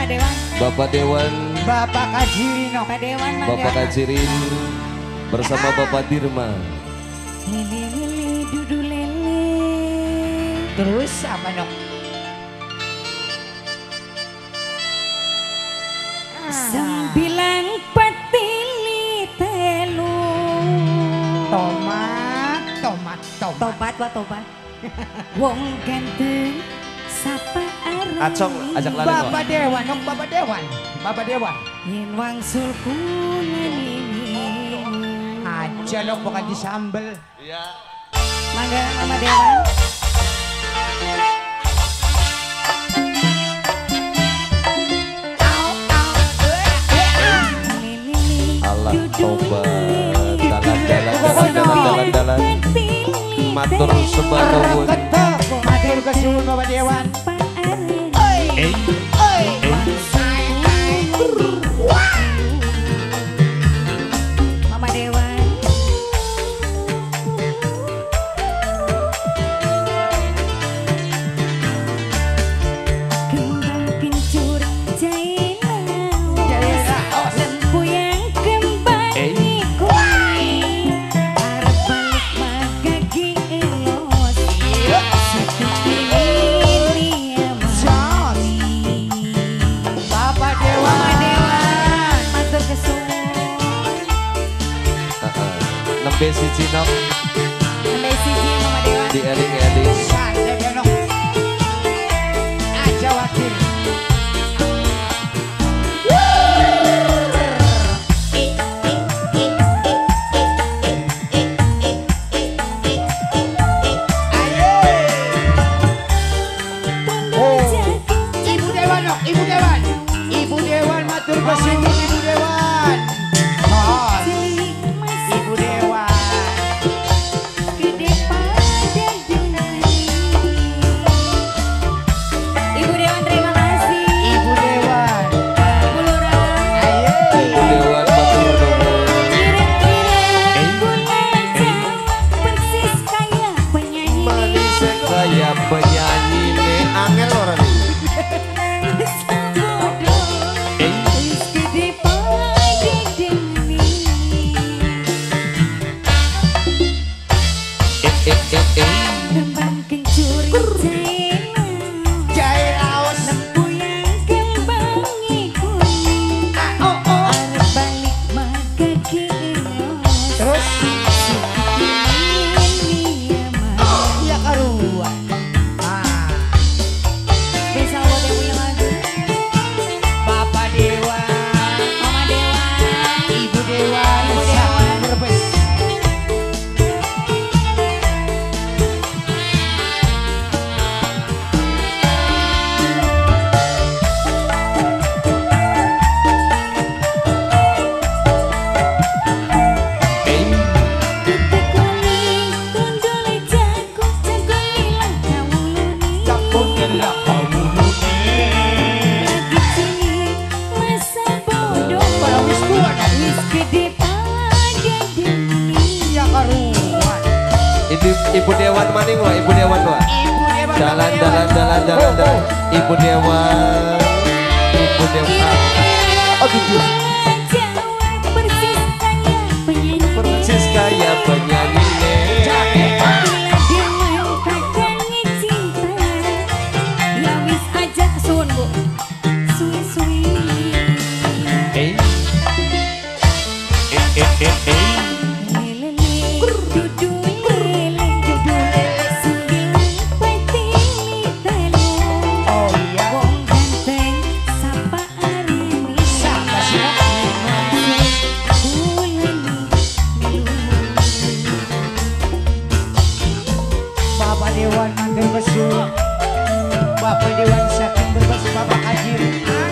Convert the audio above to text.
Dewan. Bapak Dewan. Bapak Kajirin. Bapak Dewan. Bapak Kajirin bersama Bapak Dirma. Lele dudu lele. Terus apa dong? Sembilan petili telu. Tomat. Tobat wa tobat. Wong ganteng sapa arep. Acong ajak lari kok. Bapak Dewan, Bapak Dewan. Yen wangsul kunani. Aja dong bukan disambel. Iya. Mangga Mama Dewan. Allah tobat. Dalan. Matur sembah nuwun. Matur kesuwun Bapak Dewan. Mama Dewan. Kembang kencur jaila lempu yang kembang kuning arep balik magagi elos ini Bapak Dewan. Mama Dewan matur kesuwun Nembe siji nok sampai siji Mama Dewan dieling-eling. Santai dong. Aja wakil. Ibu Dewan dong, Ibu Dewan. Ibu Dewan matur kesuwun Ibu Dewan. Hos, Ibu Dewan. Gede pada dunia. Ibu Dewan terima kasih. Ibu Dewan. Ibu Lurah. Ayo. Ibu Dewan matur nuwun. Kira-kira kulasa persis kayak penyanyi. Manis kaya penyanyi ne angel orang ini. Wis gede pada dunia. Kembang kencur jaila. Jair aus. Lempu yang kembangi kuning arep balik magagi elos. Terus Ini mah ya karuan. Ah, bisa buat yang punya lagu. Bapak Dewan, Mama Dewan. Ibu Dewan, Ibu Dewan. Brebes. Kita kali tundule jago ilang kawuluni. Campur gelap kawuluni. Lagi cilik masa bodoh. Kalau wis tua kan? Wis gede pada dunia. Ya karuan. Ibu Dewan maning loh, Ibu Dewan loh. Ibu Dewan. Jalan. Ibu Dewan. Ibu Dewan. Oh gitu. Jawa persis kayak penyanyi. Persis kaya penyanyi ne. Bila Dewan kacangi cinta. Ya wis aja kesuwun Bu. Suwi-suwi. Lele dudu lele sembilan petili telu. Oh iya. Wong ganteng sapa areni. Siapa sih? Bapak Dewan manggil kesuwun. Bapak Dewan saking berbes Bapak Kajirin.